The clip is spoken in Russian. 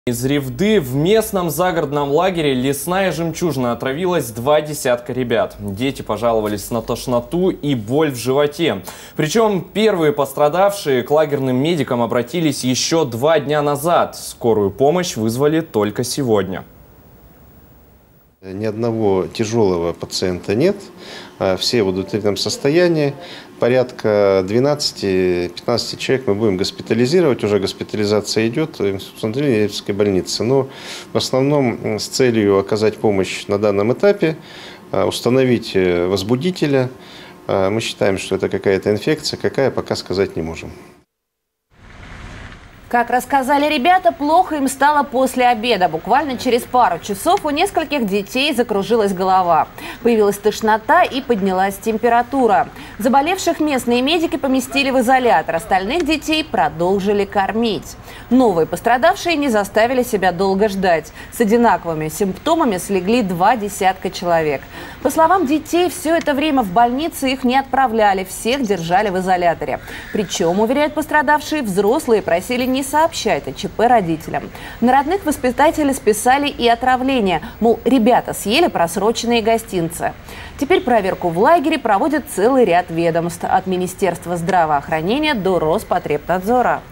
Из Ревды в местном загородном лагере «Лесная жемчужина» отравилось 20 ребят. Дети пожаловались на тошноту и боль в животе. Причем первые пострадавшие к лагерным медикам обратились еще 2 дня назад. Скорую помощь вызвали только сегодня. Ни одного тяжелого пациента нет, все в удовлетворительном состоянии. Порядка 12-15 человек мы будем госпитализировать, уже госпитализация идет в Центральной больнице. Но в основном с целью оказать помощь на данном этапе, установить возбудителя. Мы считаем, что это какая-то инфекция, какая пока сказать не можем. Как рассказали ребята, плохо им стало после обеда. Буквально через пару часов у нескольких детей закружилась голова. Появилась тошнота и поднялась температура. Заболевших местные медики поместили в изолятор. Остальных детей продолжили кормить. Новые пострадавшие не заставили себя долго ждать. С одинаковыми симптомами слегли 20 человек. По словам детей, все это время в больнице их не отправляли. Всех держали в изоляторе. Причем, уверяют пострадавшие, взрослые просили не сообщать о ЧП родителям. На родных воспитатели списали и отравление. Мол, ребята съели просроченные гостинцы. Теперь проверку в лагере проводит целый ряд ведомств. От Министерства здравоохранения до Роспотребнадзора.